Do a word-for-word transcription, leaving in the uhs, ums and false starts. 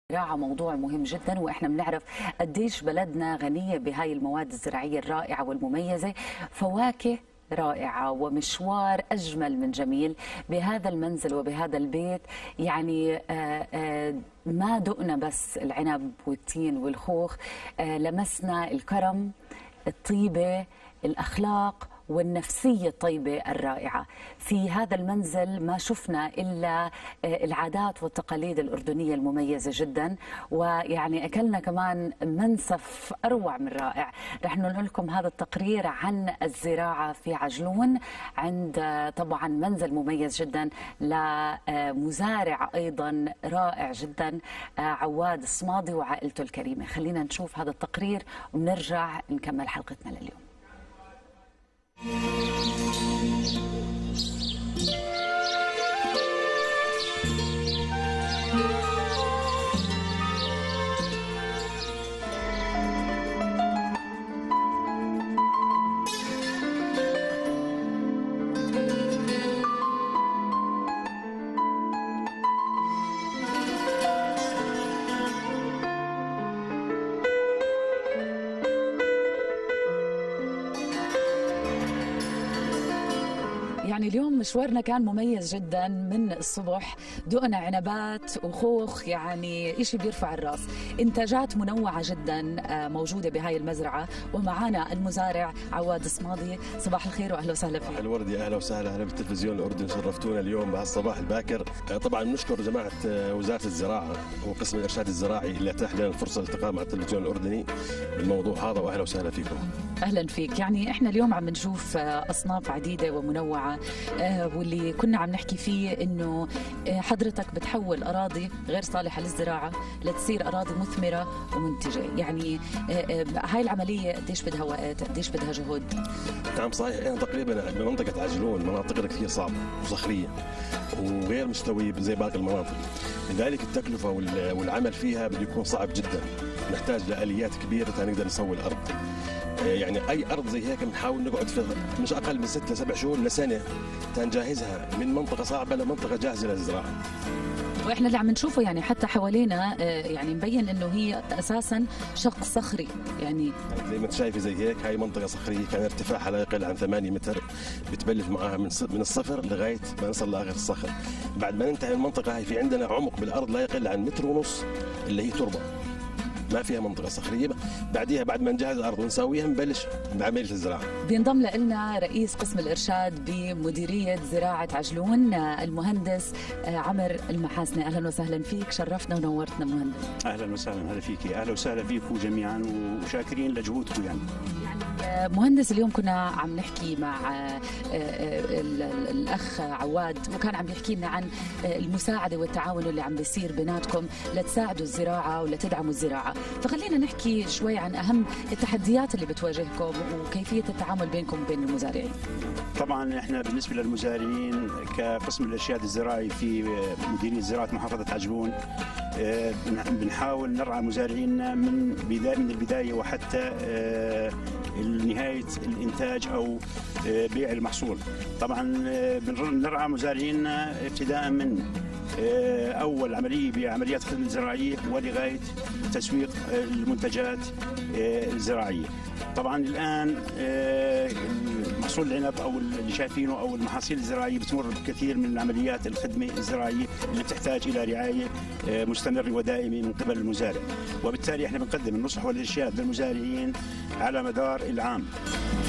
الزراعة موضوع مهم جدا، واحنا بنعرف قديش بلدنا غنية بهاي المواد الزراعية الرائعة والمميزة. فواكه رائعة ومشوار أجمل من جميل بهذا المنزل وبهذا البيت. يعني آآ آآ ما دقنا بس العنب والتين والخوخ، لمسنا الكرم، الطيبة، الأخلاق والنفسية الطيبة الرائعة. في هذا المنزل ما شفنا إلا العادات والتقاليد الأردنية المميزة جدا، ويعني أكلنا كمان منسف أروع من رائع. رح نقول لكم هذا التقرير عن الزراعة في عجلون، عند طبعا منزل مميز جدا لمزارع أيضا رائع جدا، عواد الصمادي وعائلته الكريمة. خلينا نشوف هذا التقرير ونرجع نكمل حلقتنا لليوم. يعني اليوم مشوارنا كان مميز جدا من الصبح، دقنا عنبات وخوخ، يعني إشي بيرفع الراس. إنتاجات منوعة جدا موجودة بهاي المزرعة، ومعنا المزارع عواد الصمادي. صباح الخير وأهلا وسهلا فيك. صباح الورد، يا أهلا وسهلا، أهلا بالتلفزيون الأردني، شرفتونا اليوم بهالصباح الباكر. طبعا نشكر جماعة وزارة الزراعة وقسم الإرشاد الزراعي اللي أتاح لنا الفرصة للالتقاء مع التلفزيون الأردني بالموضوع هذا، وأهلا وسهلا فيكم. أهلا فيك. يعني إحنا اليوم عم نشوف أصناف عديدة ومنوعة، واللي كنا عم نحكي فيه إنه حضرتك بتحول أراضي غير صالحة للزراعة لتصير أراضي مثمرة ومنتجة. يعني هاي العملية قديش بدها وقت، قديش بدها جهد؟ نعم صحيح، احنا تقريبا بمنطقة عجلون مناطقنا كثير صعبة وصخرية وغير مستوية زي باقي المناطق، لذلك التكلفة والعمل فيها بده يكون صعب جدا، نحتاج لآليات كبيرة تنقدر نسوي الأرض. يعني أي أرض زي هيك بنحاول نقعد في مش أقل من ست لسبع شهور لسنة تنجهزها من منطقة صعبة لمنطقة جاهزة للزراعة. واحنا اللي عم نشوفه يعني حتى حوالينا يعني مبين انه هي اساسا شق صخري. يعني زي ما انت شايفه زي هيك، هاي منطقه صخريه كان ارتفاعها لا يقل عن ثمانية متر، بتبلش معها من من الصفر لغايه ما نصل لاخر الصخر. بعد ما ننتهي المنطقه هاي في عندنا عمق بالارض لا يقل عن متر ونص اللي هي تربه، ما فيها منطقة صخرية. بعديها بعد ما نجهز الأرض ونسويها نبلش بعملية الزراعة. بينضم لنا رئيس قسم الإرشاد بمديرية زراعة عجلون المهندس عمر المحاسني. أهلا وسهلا فيك، شرفتنا ونورتنا مهندس. أهلا وسهلا، هلا فيكي، أهلا وسهلا فيكم جميعا وشاكرين لجهودكم. يعني يعني مهندس اليوم كنا عم نحكي مع الأخ عواد، وكان عم بيحكي لنا عن المساعدة والتعاون اللي عم بيصير بيناتكم لتساعدوا الزراعة ولتدعموا الزراعة. فخلينا نحكي شوي عن أهم التحديات اللي بتواجهكم وكيفية التعامل بينكم وبين المزارعين. طبعا احنا بالنسبة للمزارعين كقسم الإرشاد الزراعي في مديرية زراعة محافظة عجلون بنحاول نرعى مزارعينا من بداية من البداية وحتى نهاية الإنتاج أو بيع المحصول. طبعا بنرعى مزارعينا ابتداء من أول عملية بعمليات الخدمة الزراعية ولغاية تسويق المنتجات الزراعية. طبعا الآن محصول العنب أو اللي شايفينه أو المحاصيل الزراعية بتمر بكثير من عمليات الخدمة الزراعية اللي بتحتاج إلى رعاية مستمرة ودائمة من قبل المزارع، وبالتالي احنا بنقدم النصح والإرشاد للمزارعين على مدار العام.